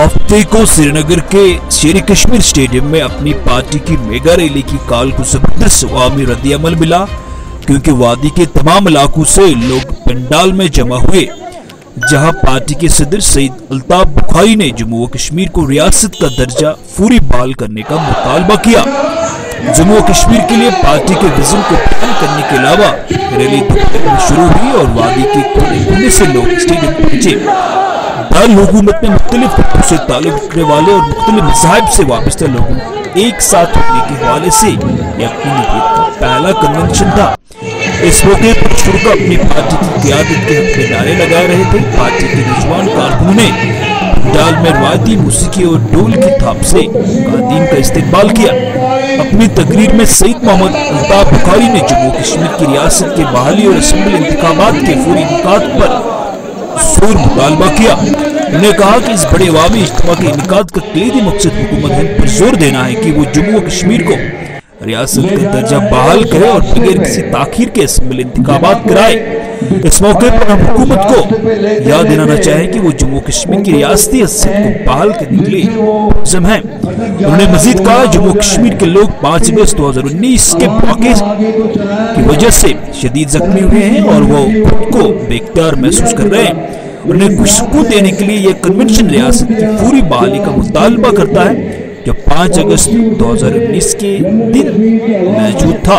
हफ्ते को श्रीनगर के शेर कश्मीर स्टेडियम में अपनी पार्टी की मेगा रैली की काल को जबरदस्त अवामी रद्द-ए-अमल मिला, क्योंकि वादी के तमाम इलाकों से लोग पंडाल में जमा हुए, जहां पार्टी के सदर सईद अल्ताफ बुखारी ने जम्मू व कश्मीर को रियासत का दर्जा फौरी बहाल करने का मुतालबा किया। जम्मू व कश्मीर के लिए पार्टी के विजन को बयान करने के अलावा रैली दोपहर में शुरू हुई और वादी के कोने-कोने से लोग स्टेडियम पहुंचे। दारुल हुकूमत में मुख्तलिफ ग्रुपों से ताल्लुक रखने वाले और मुख्तलिफ मज़ाहिब से वाबस्ता लोगों एक साथ होने के हवाले से यह अपनी नौबत का पहला कन्वेंशन था। इस मौके पर शुरू अपनी पार्टी की क़यादत के हक में नारे लगा रहे थे। पार्टी के नौजवान कारकुनों ने पंडाल में रवायती मूसीकी और ढोल की थाप से कादीन का इस्तेमाल किया। अपनी तकरीर में सईद मोहम्मद अल्ताफ बुखारी ने जम्मू कश्मीर की रियासत के बहाली और असम्बली इंतखाबात के फौरी इनेकाद पर जोर मुतालबा किया। उन्होंने कहा कि इस बड़े अवामी इज्तिमा के इनेकाद का कलीदी मकसद हुकूमत हिंद पर जोर देना है कि वो जम्मू व कश्मीर को रियासत का दर्जा बहाल करे और बगैर किसी ताखीर के असम्बली इंतखाबात कराए। इस मौके पर हम हुकूमत को याद दिलाना चाहें कि वो जम्मू कश्मीर की रियासती हैसियत को बहाल करने के लिए मुलज़म है। उन्होंने मजीद कहा जम्मू कश्मीर के लोग 5 अगस्त 2019 के वाक़े की वजह से शदीद जख्मी हुए हैं और वो खुद को बेख्तियार महसूस कर रहे हैं। उन्हें कुछ सुकून देने के लिए यह कन्वेंशन रियासत की पूरी बहाली का मुतालबा करता है जो 5 अगस्त 2019 के दिन मौजूद था।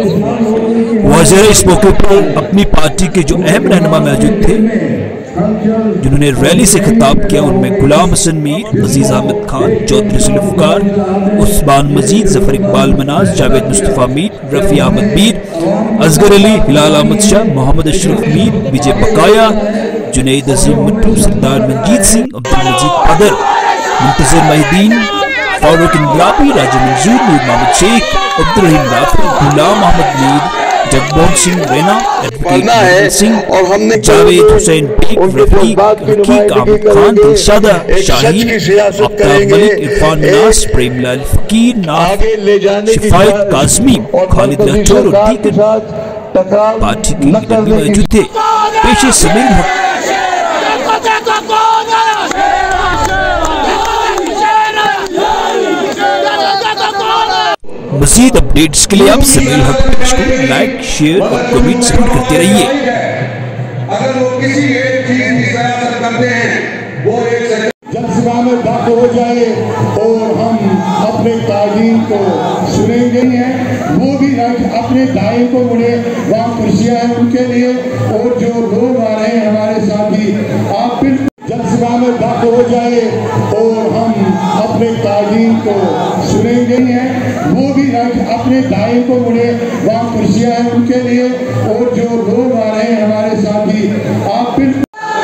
वज़ीर इस मौके पर अपनी पार्टी के जो अहम रहनुमा मौजूद थे जिन्होंने रैली से खिताब किया, उनमें गुलाम हसन मीर, अजीज अहमद खान, चौधरी जुल्फ़िकार, उस्मान मजीद, जफर इकबाल मनाज, जावेद मुस्तफ़ा मीर, रफ़ी अहमद मीर, असगर अली, हिलाल अहमद शाह, मोहम्मद अशरफ मीर, विजय बकाया, जुनैद अजीम मट्टू, सरदार मंजीत सिंह, अब्दुल मजीद पदर, मुंतज़िर महिदीन, फारूक इनकलाबी, राजा मंजूर, नूर मोहम्मद शेख, अब्दुर्रहीम राफी, गुलाम अहमद मीर, जगमोहन सिंह रैना, एडवोकेट सिंह, जावेद हुसैन बेग, रकीक अहमद खान, दिलशादा शाहीन, आफ्ताब मलिक, इरफान नास, प्रेमलाल फकीर, नाफ, शिफायत काज़मी, खालिद राठौर और दीगर पार्टी के लीडर भी मौजूद थे। पेशे समीर मज़ीद अपडेट्स के लिए आप समीर हक पेज को लाइक, शेयर और कमेंट जरूर करते रहिए। अगर वो किसी एक चीज की सियासत करते हैं वो एक जलसभा में दाखिल हो जाए और हम अपने कायदीन को सुनेंगे हैं, वो भी अपने दाएं को मुड़े, वहाँ कुर्सियाँ हैं उनके लिए, और जो लोग आ रहे हैं हमारे साथी, आप बिल्कुल जलसभा में दाखिल हो जाए और हम अपने कायदीन को सुनेंगे हैं, वो भी अपने दाएं को मुड़े, वहाँ कुर्सियाँ हैं उनके लिए, और जो लोग आ रहे हैं हमारे साथी, आप बिल्कुल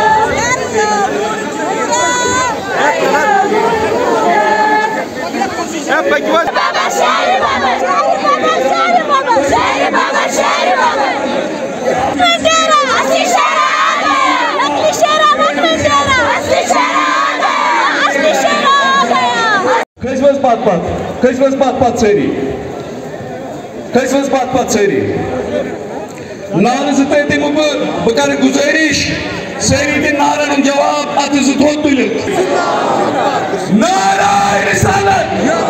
नान से दिमु बह गुजारिश सारी दिन नारन जवाब अत तुल नाराय रिसालत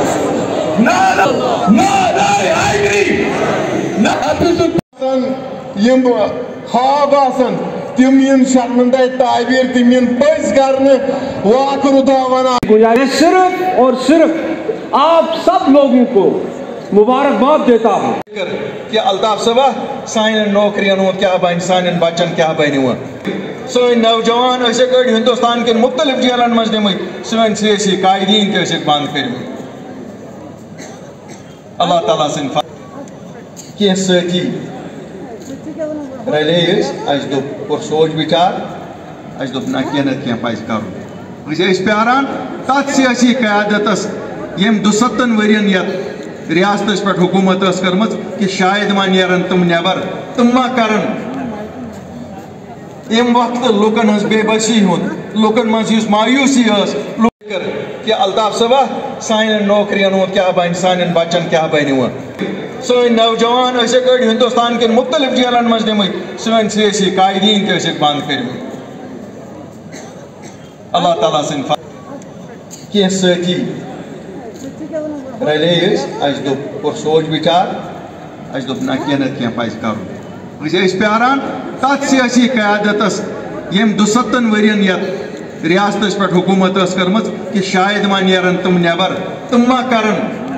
नाराय हैदरी यम ख्वाब आसन तिम इन शर्मिंदा ताबीर तिम इन पज करने वाकुर दावना। मैं सिर्फ और सिर्फ आप सब लोगों को मुबारकबाद देता हूँ कि अल्ताफ सबा सान नौकरियन क्या बन, सान बचन क्या बन, सन नौजवान कड़ हिंदुस्तान के मुख्तलिफ जेलन मज निम सन सियासी कायदीन बंद कर। अल्लाह ताला सिंह कह साथी रले दोप सोच विचार दोप ना कह पज कर प्यारान तथ सियासी क्यादत यम 270 वरियन रियासत पे हुकूमत कर्म कि शायद मा नेरन तुम नबर तुम मा करन यम वक्त लुकन हज बेबसी हुंद लुकन मज मायूसी कि अल्ताफ सबा सान नौकरियन क्या बन, सान बचन क्या बन, सन नौजवान कड़ हिंदुस्तान के मुख्तलिफ जेलन मज निम सन सियासी कायदीन बंद कर। अल्लाह ताला सिंह کی ساتھی رلے اس دور سوچ بچار اس نا کی پز کر پیاران تک سیاسی قیادت یم 72 ورین یت ریاست پہ حکومت کرم کہ شاید ما نیرن تم نیبر تم ما کرن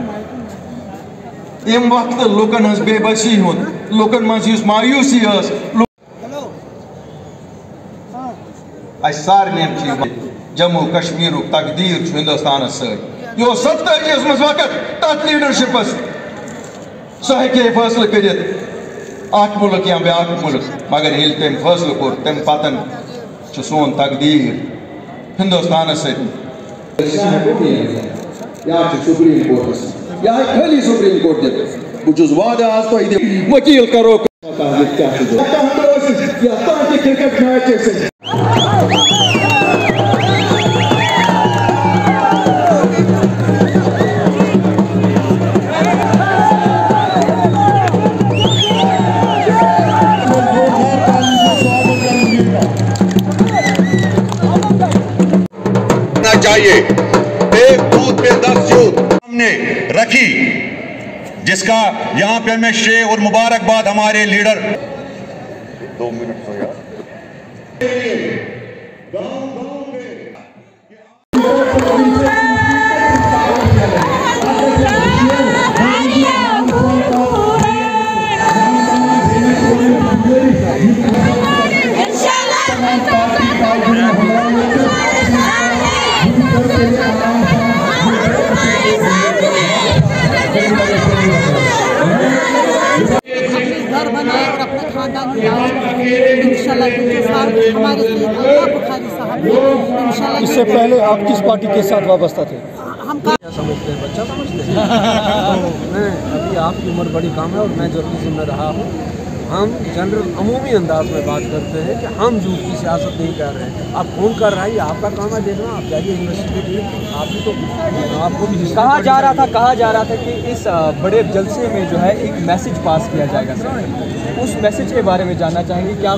یم وقت لوکن ہز بے بسی ہند لوکن مز مایوسی سارے جموں کشمیر تقدیر ہندوستان ست یہ 27 مز وقت تک لیڈرشپ سہ ہی فیصلہ کرت اخ ملک یا بیاکھ ملک مگر یل تم فیصلہ کور تم پتن سون تقدیر ہندوستان ست یا سپریم کورٹس یا خالی سپریم کورٹ دے بچ وعدہ آج تو وکیل کرو کرکٹ میچ چاہیے ایک دودھ پہ 10 جوت ہم نے رکھی جس کا یہاں پہ ہمیں شے اور مبارکباد ہمارے لیڈر 2 منٹ ہو گیا اس سے پہلے آپ کس پارٹی کے ساتھ وابستہ تھے؟ ہم سمجھتے ہیں بچہ سمجھتے ہیں میں ابھی آپ کی عمر بڑی کم ہے اور میں جرنلزم میں رہا ہوں ہم جنرل عمومی انداز میں بات کرتے ہیں کہ ہم جھوٹ کی سیاست نہیں کر رہے ہیں آپ کون کر رہا ہے یہ آپ کا کام ہے دیکھنا آپ جائیے یونیورسٹی آپ بھی تو آپ کو بھی کہا جا رہا تھا کہ اس بڑے جلسے میں جو ہے ایک میسج پاس کیا جائے گا اس میسج کے بارے میں جاننا چاہیں گے کیا